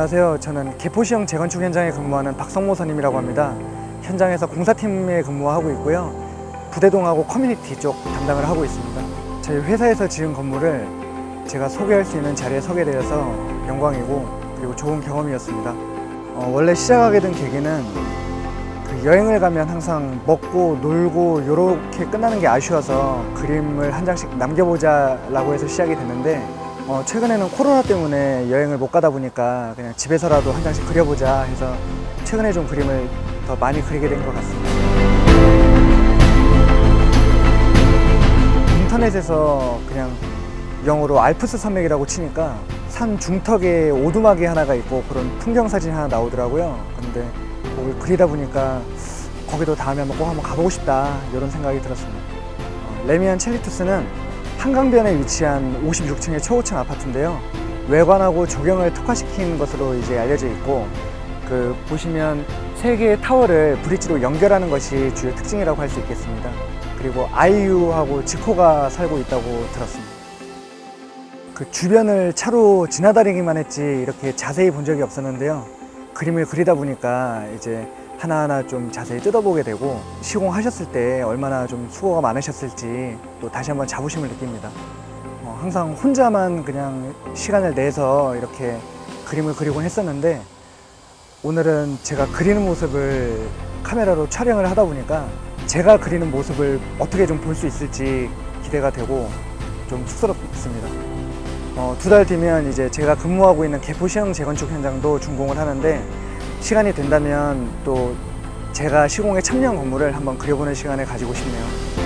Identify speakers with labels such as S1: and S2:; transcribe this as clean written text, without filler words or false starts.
S1: 안녕하세요. 저는 개포시형 재건축 현장에 근무하는 박성모 선임이라고 합니다. 현장에서 공사팀에 근무하고 있고요. 부대동하고 커뮤니티 쪽 담당을 하고 있습니다. 저희 회사에서 지은 건물을 제가 소개할 수 있는 자리에 서게 되어서 영광이고 그리고 좋은 경험이었습니다. 원래 시작하게 된 계기는 여행을 가면 항상 먹고 놀고 이렇게 끝나는 게 아쉬워서 그림을 한 장씩 남겨보자 라고 해서 시작이 됐는데 최근에는 코로나 때문에 여행을 못 가다 보니까 그냥 집에서라도 한 장씩 그려보자 해서 최근에 좀 그림을 더 많이 그리게 된 것 같습니다. 인터넷에서 그냥 영어로 알프스 산맥이라고 치니까 산 중턱에 오두막이 하나가 있고 그런 풍경 사진이 하나 나오더라고요. 근데 그걸 그리다 보니까 거기도 다음에 꼭 한번 가보고 싶다 이런 생각이 들었습니다. 레미안 첼리투스는 한강변에 위치한 56층의 초고층 아파트인데요. 외관하고 조경을 특화시킨 것으로 이제 알려져 있고 보시면 세 개의 타워를 브릿지로 연결하는 것이 주요 특징이라고 할 수 있겠습니다. 그리고 아이유하고 지코가 살고 있다고 들었습니다. 주변을 차로 지나다니기만 했지 이렇게 자세히 본 적이 없었는데요. 그림을 그리다 보니까 이제 하나하나 좀 자세히 뜯어보게 되고 시공하셨을 때 얼마나 좀 수고가 많으셨을지 또 다시 한번 자부심을 느낍니다. 항상 혼자만 그냥 시간을 내서 이렇게 그림을 그리곤 했었는데 오늘은 제가 그리는 모습을 카메라로 촬영을 하다 보니까 제가 그리는 모습을 어떻게 좀 볼 수 있을지 기대가 되고 좀 쑥스럽습니다. 2달 뒤면 이제 제가 근무하고 있는 개포시형 재건축 현장도 준공을 하는데 시간이 된다면 또 제가 시공에 참여한 건물을 한번 그려보는 시간을 가지고 싶네요.